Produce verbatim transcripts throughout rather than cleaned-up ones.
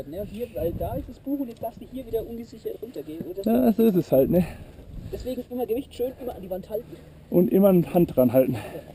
gesichert. Ne? Hier, weil da ist das Buch und jetzt darfst du hier wieder ungesichert runtergehen. Und das Ja, so ist es halt, ne? deswegen immer Gewicht schön immer an die Wand halten. Und immer eine Hand dran halten.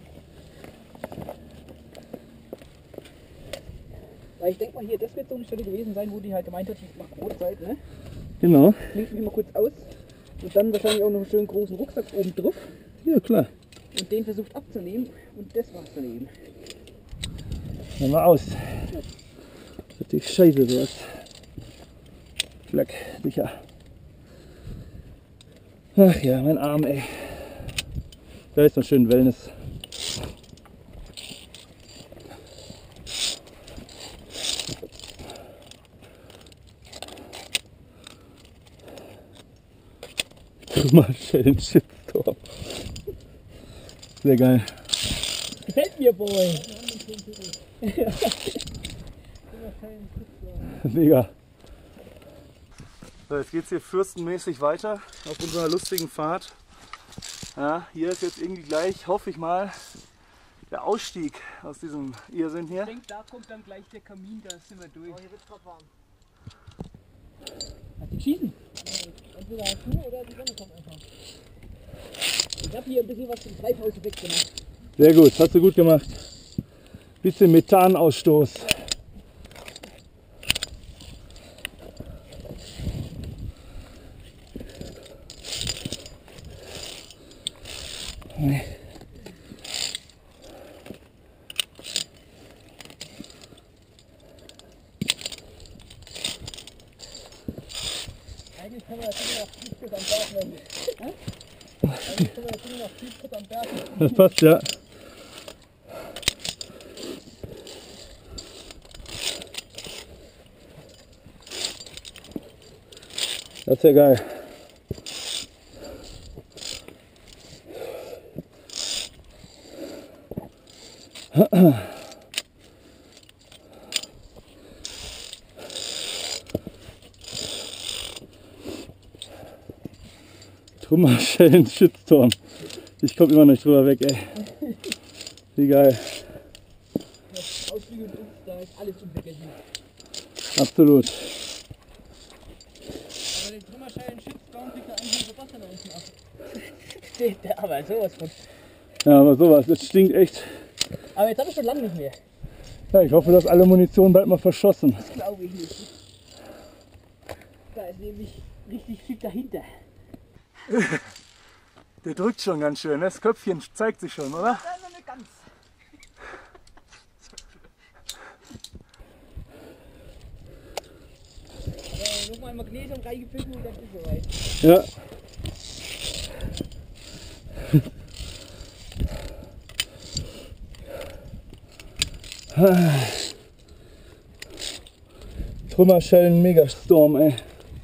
Weil ich denke mal hier, das wird so eine Stelle gewesen sein, wo die halt gemeint hat, ich mache Brotzeit, ne? Genau. Klingt mich mal kurz aus. Und dann wahrscheinlich auch noch einen schönen großen Rucksack oben drauf. Ja, klar. Und den versucht abzunehmen. Und das war's daneben. Dann mal aus. Das ist scheiße sowas. Fleck, sicher. Ach ja, mein Arm, ey. Da ist noch schön Wellness. Trümmerschellen Shitstorm. Sehr geil. Gefällt mir, Boy. Mega. So, jetzt geht es hier fürstenmäßig weiter auf unserer lustigen Fahrt. Ja, hier ist jetzt irgendwie gleich, hoffe ich mal, der Ausstieg aus diesem Irrsinn hier. Ich denke, da kommt dann gleich der Kamin, da sind wir durch. Oh, hier wird es gerade warm. Hast du schießen? Entweder hast du oder die Sonne kommt einfach. Ich habe hier ein bisschen was zum Treibhauseffekt gemacht. Sehr gut, hast du gut gemacht. Bisschen Methanausstoß. Nee. Eigentlich können wir jetzt nur noch Tiefschritt am Berg nehmen. Eigentlich können wir jetzt nur noch Tiefschritt am Berg nehmen. Das passt, ja. Das ist ja geil. Trümmerschellen Shitstorm. Ich komme immer noch nicht drüber weg, ey. Wie geil. Ausflüge und uns, da ist alles unvergessen. Absolut. Aber den Trümmerschellen Shitstorm kriegt er eigentlich so Wasser da unten ab. Steht der aber sowas von. Ja, aber sowas, das stinkt echt. Aber jetzt habe ich schon lange nicht mehr. Ja, ich hoffe, dass alle Munition bald mal verschossen. Das glaube ich nicht. Da ist nämlich richtig viel dahinter. Der drückt schon ganz schön, das Köpfchen zeigt sich schon, oder? Das ist noch nicht ganz. Aber nochmal Magnesium reingepfiffen und dann ist es soweit. Ja. Trümmerschellen Megastorm, ey.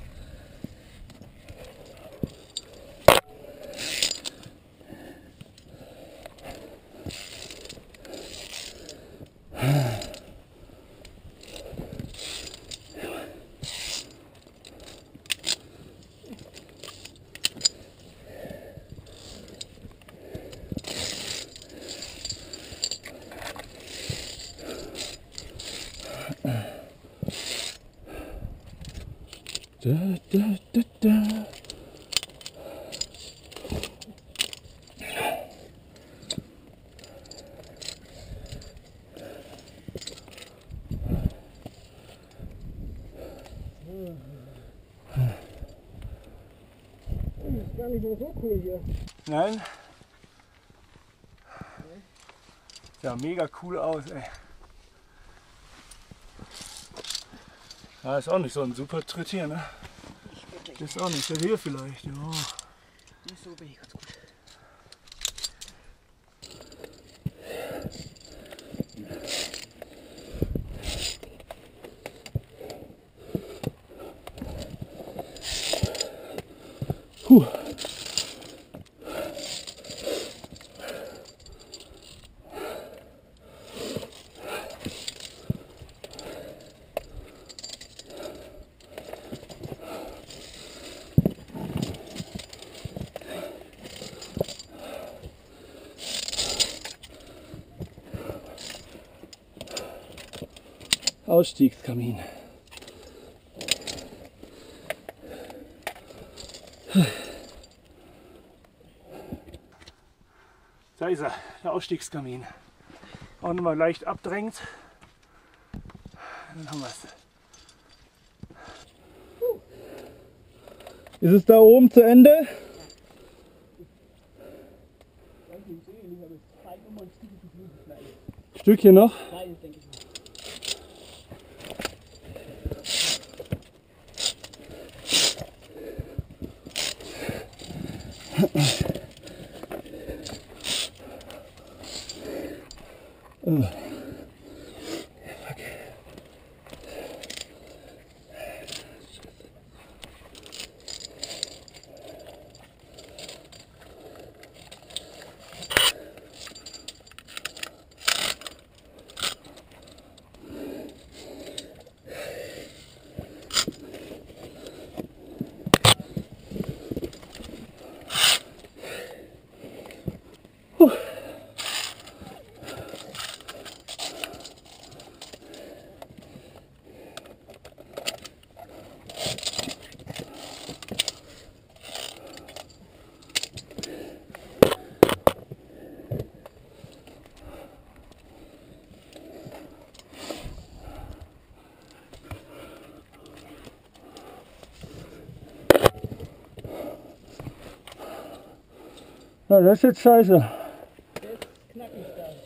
Da, da, da, da. Ist gar nicht mehr so cool hier. Nein? Ja, mega cool aus, ey. Ja, ist auch nicht so ein super Tritt hier, ne? Ist auch nicht, der hier vielleicht, ja. Nicht so bin ich ganz gut. Puh. Ausstiegskamin. Da ist er, der Ausstiegskamin. Auch nochmal leicht abdrängt. Dann haben wir es. Ist es da oben zu Ende? Stückchen noch? Oh. Ja, das ist jetzt scheiße. Der ist knackig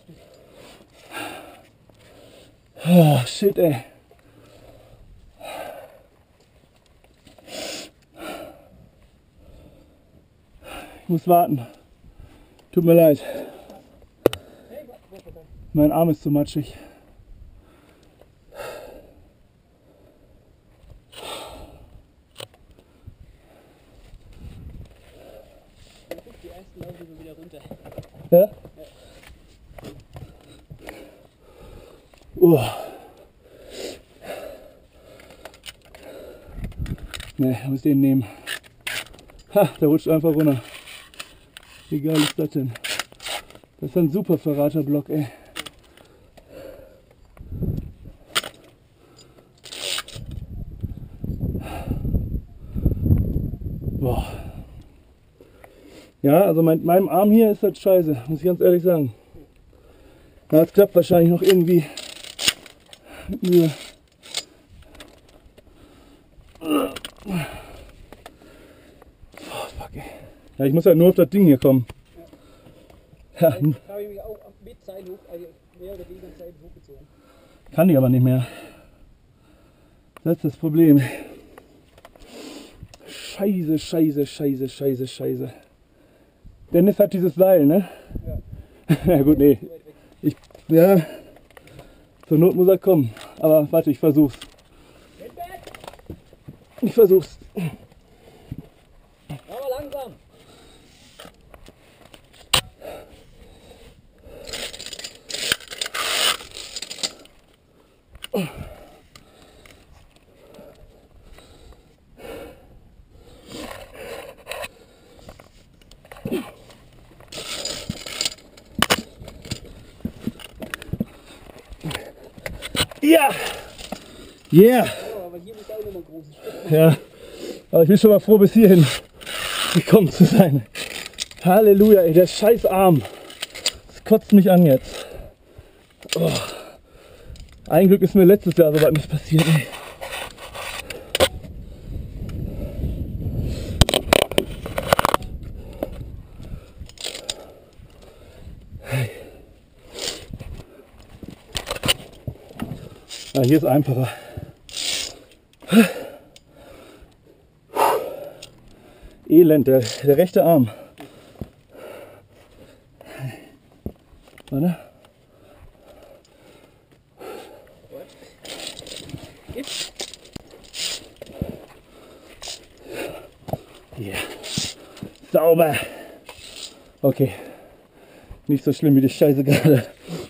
da. Oh, shit, ey. Ich muss warten. Tut mir leid. Mein Arm ist zu matschig. Die ersten laufen so wieder runter. Ja? Oh. Ne, ich muss den nehmen. Ha, der rutscht einfach runter. Wie geil ist das denn? Das ist ein super Verraterblock, ey. Boah. Ja, also mit meinem Arm hier ist das scheiße, muss ich ganz ehrlich sagen. Ja, es klappt wahrscheinlich noch irgendwie mit Mühe. Boah, fuck, ey. Ja, ich muss halt nur auf das Ding hier kommen. Ja. Da habe ich mich auch mit Seilhoch, also mehr oder weniger Seil hochgezogen. Kann ich aber nicht mehr. Das ist das Problem. Scheiße, scheiße, scheiße, scheiße, scheiße. Dennis hat dieses Seil, ne? Ja. Ja gut, nee. Ich, ja, zur Not muss er kommen. Aber warte, ich versuch's. Ich versuch's. Aber langsam. Ja! Yeah! Oh, aber hier muss auch noch mal ein großes Stück. Ja, aber ich bin schon mal froh, bis hierhin gekommen zu sein. Halleluja, ey, der scheiß Arm. Das kotzt mich an jetzt. Oh. Ein Glück ist mir letztes Jahr so was nicht passiert, ey. Ja, hier ist einfacher. Elend, der, der rechte Arm. Warte. Ja. Sauber. Okay. Nicht so schlimm wie die Scheiße gerade.